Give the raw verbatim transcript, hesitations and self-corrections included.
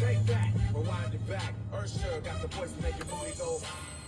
Take that, rewind it back. Ursher got the voice to make your booty go.